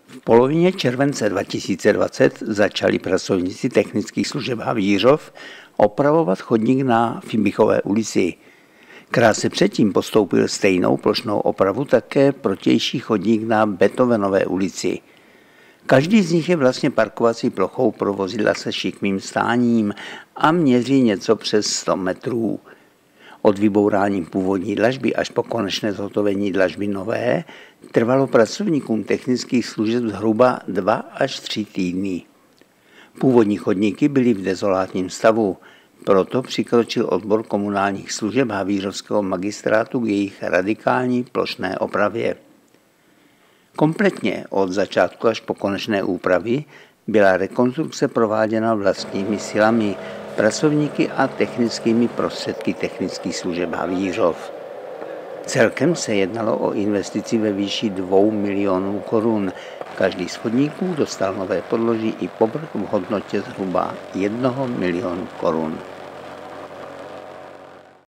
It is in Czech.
V polovině července 2020 začali pracovníci technických služeb Havířov opravovat chodník na Fibichové ulici. Krátce předtím postoupil stejnou plošnou opravu také protější chodník na Beethovenově ulici. Každý z nich je vlastně parkovací plochou pro vozidla se šikmým stáním a měří něco přes 100 metrů. Od vybourání původní dlažby až po konečné zhotovení dlažby nové trvalo pracovníkům technických služeb zhruba 2 až 3 týdny. Původní chodníky byly v dezolátním stavu, proto přikročil odbor komunálních služeb Havířovského magistrátu k jejich radikální plošné opravě. Kompletně od začátku až po konečné úpravy byla rekonstrukce prováděna vlastními silami, pracovníky a technickými prostředky technických služeb Havířov. Celkem se jednalo o investici ve výši 2 milionů korun. Každý z chodníků dostal nové podloží i povrch v hodnotě zhruba 1 milionu korun.